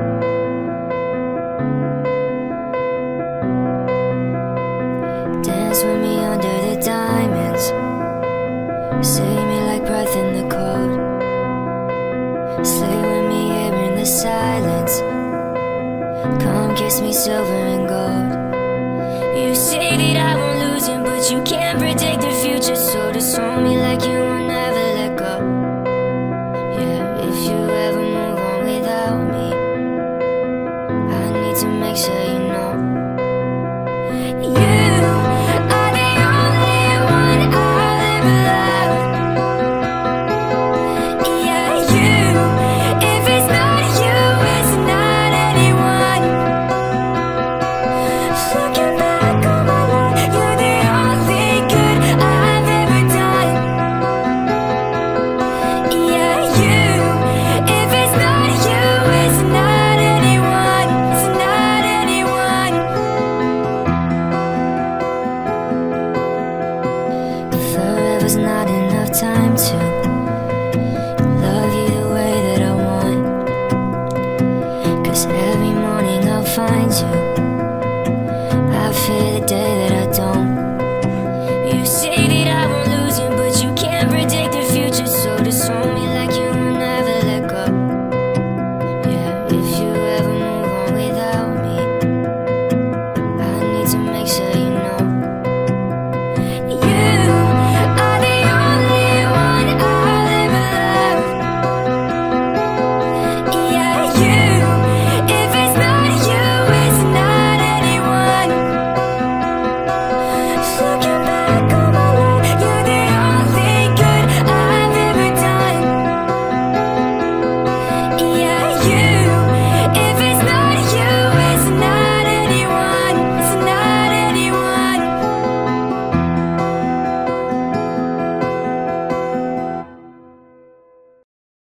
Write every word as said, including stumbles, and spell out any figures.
Dance with me under the diamonds. Save me like breath in the cold. Slay with me here in the silence. Come kiss me silver and gold. You say that I won't lose him, but you can't predict the future. So just hold me like you want